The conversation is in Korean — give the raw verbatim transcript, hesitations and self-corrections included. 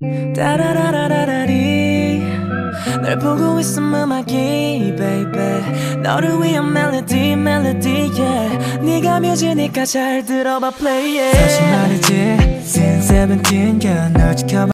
따라라라라리 널 보고 있음 음악이 baby 너를 위한 멜로디 멜로디 yeah 네가 뮤지니까 잘 들어봐 play it 사실 말이지 since seventeen girl 널 지켜봐